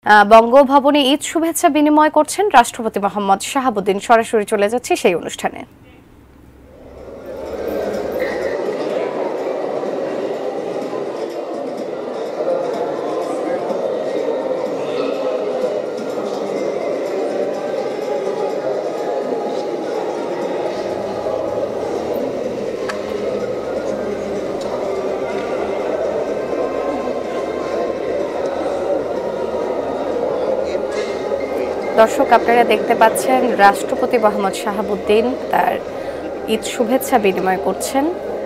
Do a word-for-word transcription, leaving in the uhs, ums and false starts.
বঙ্গভবনে ঈদ শুভেচ্ছা বিনিময় করছেন রাষ্ট্রপতি মোহাম্মদ শাহাবুদ্দিন। সরাসরি চলে যাচ্ছে সেই অনুষ্ঠানে। দর্শক, আপনারা দেখতে পাচ্ছেন রাষ্ট্রপতি মোহাম্মদ শাহাবুদ্দিন তার ঈদ শুভেচ্ছা বিনিময় করছেন।